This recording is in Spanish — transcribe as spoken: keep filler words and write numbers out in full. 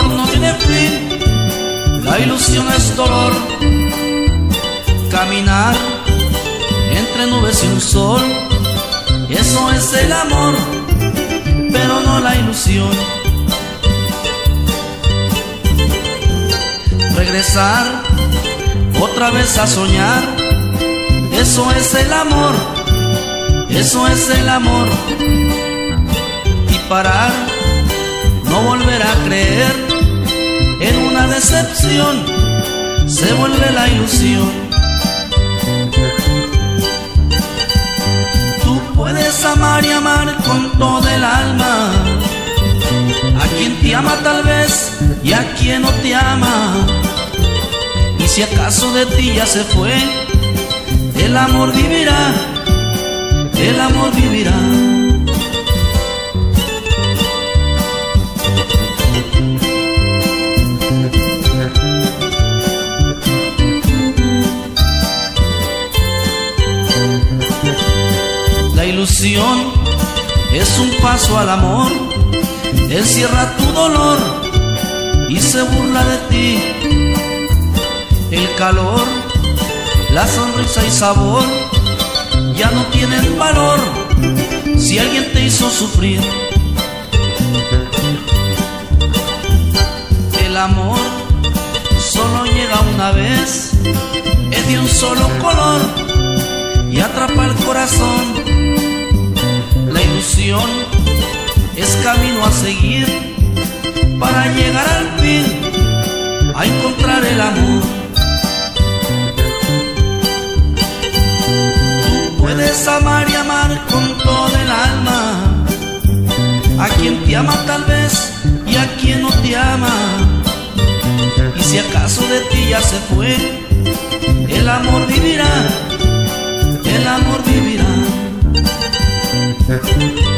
amor no tiene fin, la ilusión es dolor. Caminar entre nubes y un sol, eso es el amor, pero no la ilusión. Regresar otra vez a soñar, eso es el amor, eso es el amor. Y parar, no volver a creer en una decepción, se vuelve la ilusión. Tú puedes amar y amar con todo el alma, a quien te ama tal vez y a quien no te ama. Y si acaso de ti ya se fue, el amor vivirá, el amor vivirá. La ilusión es un paso al amor, encierra tu dolor y se burla de ti. El calor, la sonrisa y sabor ya no tienen valor si alguien te hizo sufrir. El amor solo llega una vez, es de un solo color y atrapa el corazón. La ilusión es camino a seguir para llegar al fin, a encontrar el amor. Puedes amar y amar con todo el alma, a quien te ama tal vez y a quien no te ama. Y si acaso de ti ya se fue, el amor vivirá, el amor vivirá.